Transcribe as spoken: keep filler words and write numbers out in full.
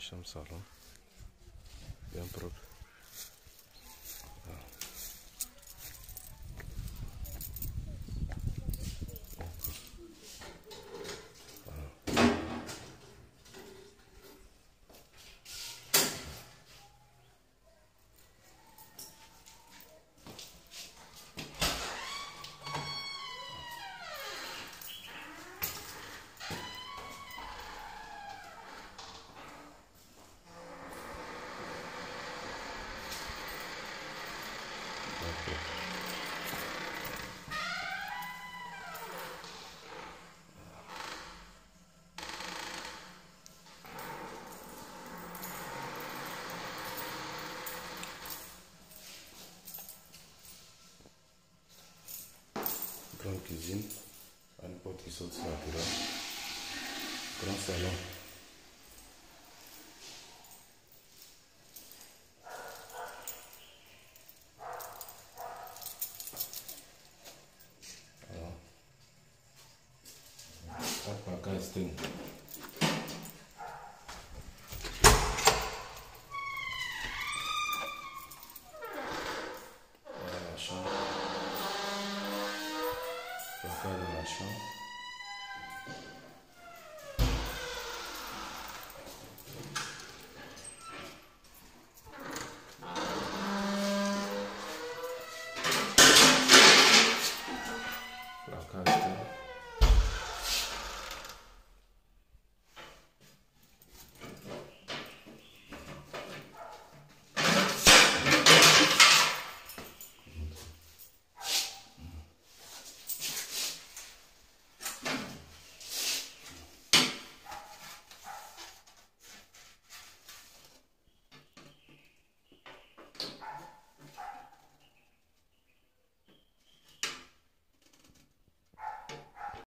Deixa un salon bien propre. Voilà. Ok. Grande cuisine, une porte qui saute sur la terrasse. Grand salon. Voilà. quatre par casting. Voilà la chambre. Placard dans la chambre.